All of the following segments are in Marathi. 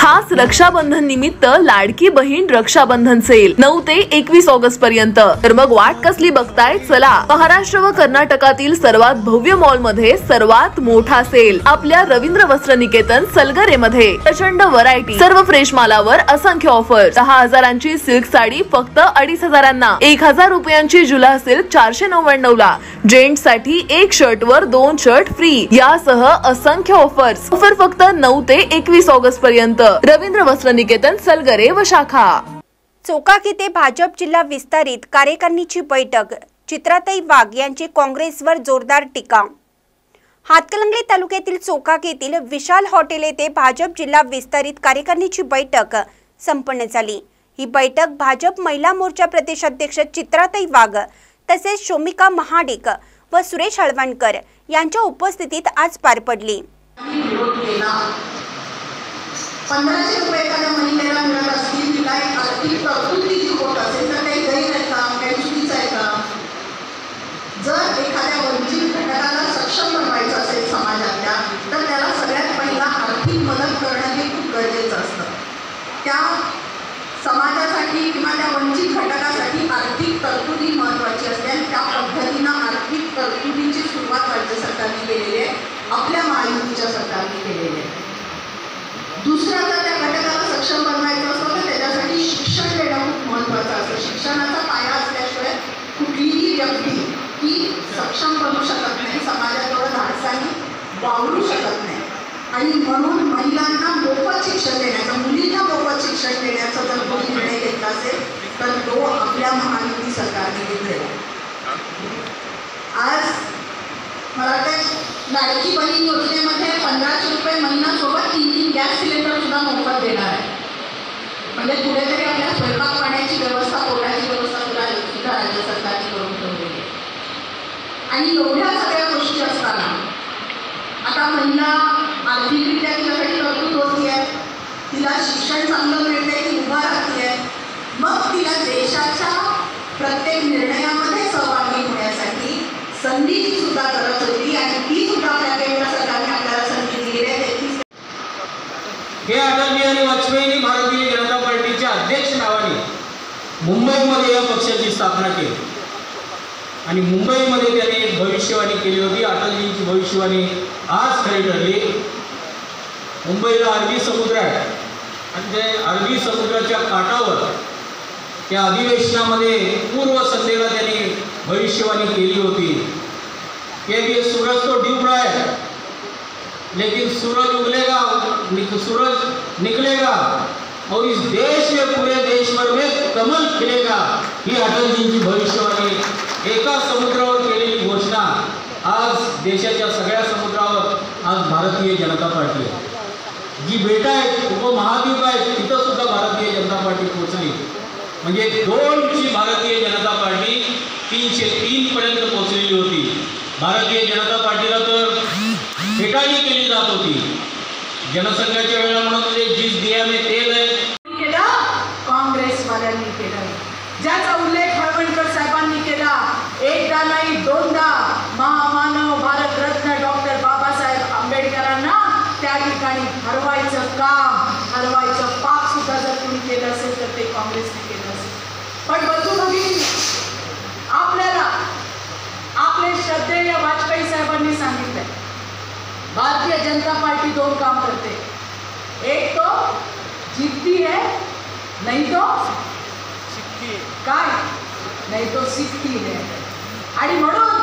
खास रक्षाबंधन निमित्त लाडकी बहीण रक्षाबंधन सेल 9 ते 21 ऑगस्ट पर्यंत। तर मग वाट कसली बघताय, चला महाराष्ट्र व कर्नाटकातील सर्वात भव्य मॉल मध्ये सर्वात मोठा सेल आपल्या रवींद्र वस्त्र निकेतन सलगरे मध्ये। प्रचंड व्हरायटी, सर्व फ्रेश मालावर असंख्य ऑफर। 10,000ची सिल्क साडी फक्त 2,500 1,000 रुपयांची जुला सिल्क 499 ला। जेंट्स साठी 1 शर्ट वर 2 शर्ट फ्री यासह असंख्य ऑफर्स। ऑफर फक्त 9 ते 21 ऑगस्ट पर्यंत। रवींद्र वस्त्र निकेतन सलगरे व शाखा। चोकाक येथे भाजप जिल्हा विस्तारित कार्यकारिणीची बैठक। चित्राताई वाघ यांची काँग्रेसवर जोरदार टीका। हातकणंगले तालुक्यातील चोकाक येथील विशाल हॉटेल येथे भाजप जिल्हा विस्तारित कार्यकारिणीची बैठक संपन्न झाली। ही बैठक भाजप महिला मोर्चा प्रदेशाध्यक्ष चित्राताई वाघ तसेच शोमिका महाडिक व सुरेश हळवणकर यांच्या उपस्थितीत आज पार पडली। 1500 रुपये एखाद्या महिलेला मिळत असतील, तिला एक आर्थिक तरतुदीची होत असेल तर काही गैर आहे का, काही चुकीचं आहे का? जर एखाद्या वंचित घटकाला सक्षम बनवायचं असेल समाजातल्या, तर त्याला सगळ्यात पहिला आर्थिक मदत करणं हे खूप गरजेचं असतं। त्या समाजासाठी किंवा त्या वंचित घटकासाठी आर्थिक तरतुदी महत्त्वाची असते आणि त्या पद्धतीनं आर्थिक तरतुदीची सुरुवात राज्य सरकारने केलेली आहे, आपल्या महायुतीच्या सरकारने केलेली आहे। दुसरं तर त्या घटकाला सक्षम बनवायचं असतं तर त्याच्यासाठी शिक्षण देणं खूप महत्त्वाचं असतं। शिक्षणाचा पाया असल्याशिवाय कुठलीही व्यक्ती ही सक्षम बनू शकत नाही, समाजाजवळ धाडसाने वावरू शकत नाही। आणि म्हणून महिलांना मोफत शिक्षण देण्याचा, मुलींना मोफत शिक्षण देण्याचा जर कोणी निर्णय घेतला असेल तर तो आपल्या महायुती सरकारने घेतलेला। आज मला वाटतं लाडकी बहीण योजनेमध्ये 1500 रुपये महिन्यासोबत 3 गॅस सिलेंडर सुद्धा मोफत देणार आहे। म्हणजे कुठेतरी आपल्या स्वयंपाक पाण्याची व्यवस्था, पोटाची व्यवस्था सुद्धा राज्य सरकारने करून ठेवलेली आहे। आणि एवढ्या सगळ्या गोष्टी असताना आता महिला आर्थिकरित्या तिच्यासाठी तरतूद होती आहे, तिला शिक्षण चांगलं मिळते, ती उभा राहते आहे, मग तिला देशाच्या प्रत्येक निर्णयामध्ये सहभागी होण्यासाठी संधीची सुद्धा गरज होती आणि ती सुद्धा आपल्या केंद्र सरकारने आपल्याला संधी दिलेली आहे। हे अटल बिहारी वाजपेयींनी भारतीय जनता पार्टीच्या अध्यक्ष नावाने मुंबईमध्ये या पक्षाची स्थापना केली आणि मुंबईमध्ये त्यांनी एक भविष्यवाणी केली होती। अटलजींची भविष्यवाणी आज खरी ठरली। मुंबईला अरबी समुद्र आहे आणि ते अरबी समुद्राच्या काठावर त्या अधिवेशनामध्ये पूर्व संध्येला त्यांनी भविष्यवाणी केली होती कि ये सूरज तो डूब रहा है लेकिन सूरज उगलेगा, सूरज निकलेगा और इस देश में, पूरे देश भर में कमल खिलेगा। ही अटलजींची भविष्यवाणी, एका समुद्रावर केलेली घोषणा आज देशाच्या सगळ्या समुद्रावर आज भारतीय जनता पार्टी आहे। जी बेटा आहेत, उपमहाद्वीप आहेत, तिथं सुद्धा भारतीय जनता पार्टी पोहोचली। म्हणजे 2ची भारतीय जनता पार्टी 303 पर्यंत पोहोचलेली होती। भारतीय जनता पार्टीला तर फेटाळणी केली जात होती। जनसंघाच्या वेळेला म्हणत होते जिस दिया में तेल है, केला काँग्रेसवाल्यांनी केला, ज्याचा उल्लेख हळवणकर साहेबांनी केला। एकदा नाही दोनदा महामानव भारतरत्न डॉक्टर बाबासाहेब आंबेडकरांना त्या ठिकाणी हरवायचं काम, हरवायचं पाप सुद्धा जर कोणी केलं असेल तर ते काँग्रेसने केलं असेल। पण बंधू भगिनी, आपल्याला आपले श्रद्धेय वाजपेयी साहेबांनी सांगितलंय भारतीय जनता पार्टी 2 काम करते, एक तो जीतती है, नहीं तो काय, नहीं तो सीखती है। आणि म्हणून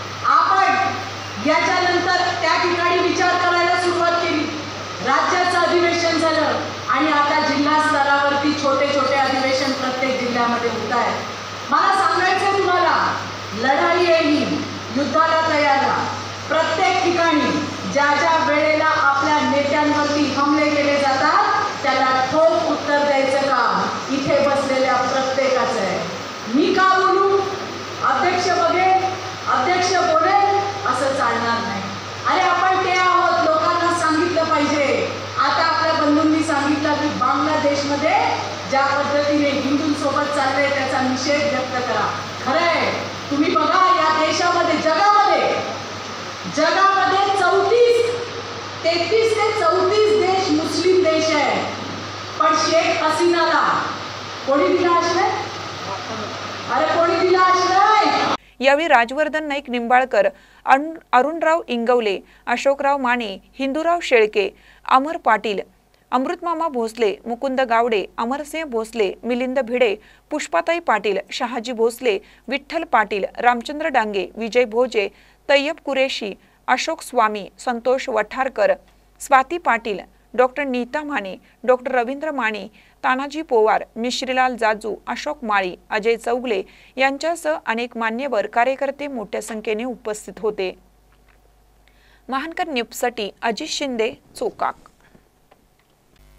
आपण याच्यानंतर त्या ठिकाणी विचार करायला सुरुवात केली। राज्याचं अधिवेशन झालं आणि आता जिल्हा स्तरावरती छोटे छोटे अधिवेशन प्रत्येक जिल्ह्यामध्ये होत आहे। मला सांगायचं तुम्हाला, लढाई येईल, युद्धाला तयार राहा। प्रत्येक ठिकाणी ज्या ज्या वेळेला आपल्या नेत्यांवरती हमले केले जातात त्याला ठोक उत्तर द्यायचं काम इथे बसलेल्या प्रत्येकाचं आहे। मी का बोलू, अध्यक्ष बघेल, अध्यक्ष बोलेल असं चालणार नाही। अरे आपण ते आहोत, लोकांना सांगितलं पाहिजे। आता आपल्या बंधूंनी सांगितलं की बांगलादेशमध्ये ज्या पद्धतीने हिंदूंसोबत चाललंय त्याचा निषेध व्यक्त करा। खरंय, तुम्ही बघा या देशामध्ये, जगामध्ये 33 ते 34 देश मुस्लिम देश आहे। पण शेख हसीनाला कोणी दिला आश्रय? अरे कोणी दिला आश्रय? यावेळी राजवर्धन नाईक निंबाळकर, अरुणराव इंगवले, अशोकराव माने, हिंदूराव शेळके, अमर पाटील, अमृतमामा भोसले, मुकुंद गावडे, अमरसिंह भोसले, मिलिंद भिडे, पुष्पाताई पाटील, शहाजी भोसले, विठ्ठल पाटील, रामचंद्र डांगे, विजय भोजे, तय्यब कुरेशी, अशोक स्वामी, संतोष वठारकर, स्वाती पाटील, डॉक्टर नीता माने, डॉक्टर रवींद्र माने, तानाजी पोवार, मिश्रीलाल जाजू, अशोक माळी, अजय चौगले यांच्यासह अनेक मान्यवर कार्यकर्ते मोठ्या संख्येने उपस्थित होते. महानकर न्यूजसाठी अजित शिंदे, चोकाक.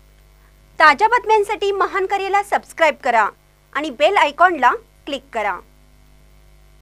ताज्या बातम्यांसाठी महानकरेला सबस्क्राइब करा आणि बेल आयकॉनला क्लिक करा.